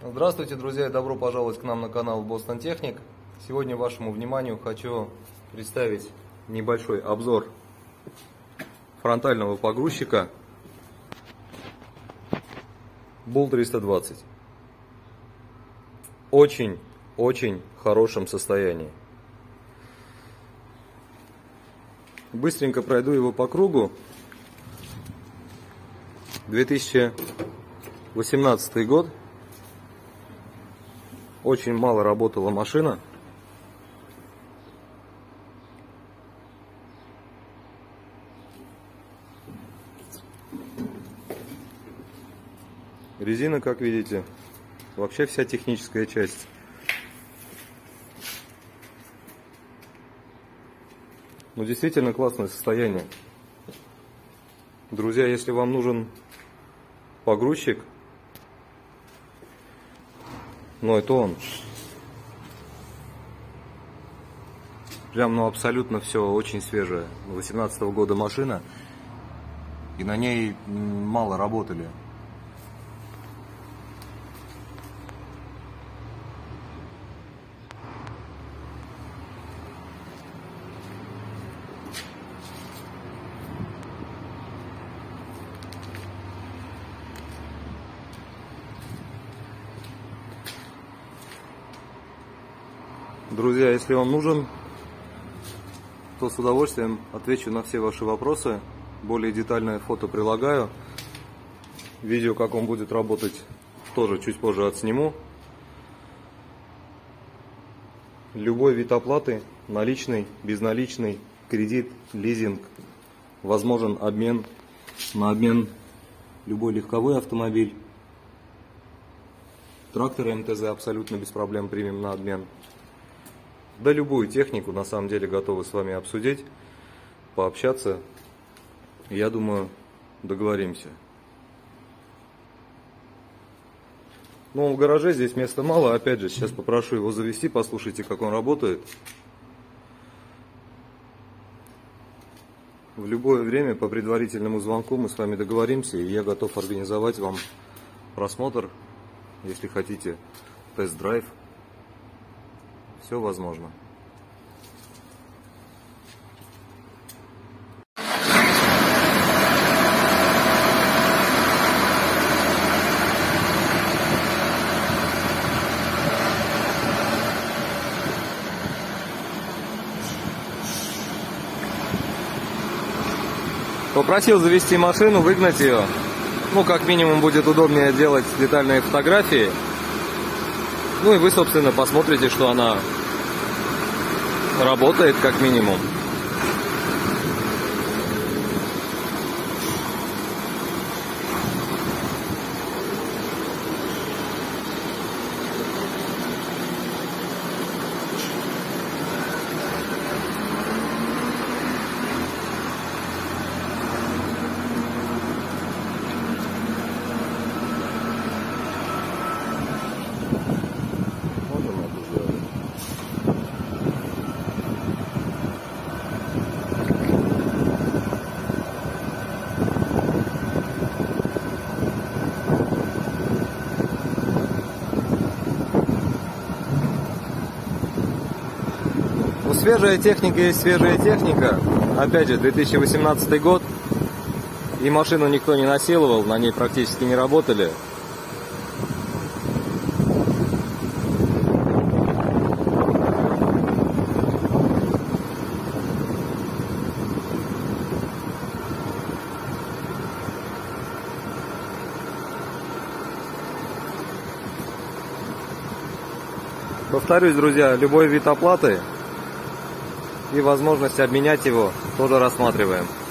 Здравствуйте, друзья, и добро пожаловать к нам на канал Boston Technic. Сегодня вашему вниманию хочу представить небольшой обзор фронтального погрузчика Bull 320. Очень хорошем состоянии. Быстренько пройду его по кругу. 2018 год. Очень мало работала машина. Резина, как видите, вообще вся техническая часть. Ну, действительно классное состояние. Друзья, если вам нужен погрузчик, но это он. Прям, абсолютно все очень свежее. 2018 года машина. И на ней мало работали. Друзья, если вам нужен, то с удовольствием отвечу на все ваши вопросы. Более детальное фото прилагаю. Видео, как он будет работать, тоже чуть позже отсниму. Любой вид оплаты, наличный, безналичный, кредит, лизинг. Возможен обмен на любой легковой автомобиль. Трактор МТЗ абсолютно без проблем примем на обмен. Да любую технику на самом деле готовы с вами обсудить, пообщаться. Я думаю, договоримся. Но в гараже здесь места мало. Опять же, сейчас попрошу его завести, послушайте, как он работает. В любое время по предварительному звонку мы с вами договоримся, и я готов организовать вам просмотр, если хотите, тест-драйв. Все возможно. Попросил завести машину, выгнать ее. Ну, как минимум, будет удобнее делать детальные фотографии. Ну и вы, собственно, посмотрите, что она работает как минимум. Свежая техника есть свежая техника. Опять же, 2018 год. И машину никто не насиловал, на ней практически не работали. Повторюсь, друзья, любой вид оплаты и возможность обменять его тоже рассматриваем.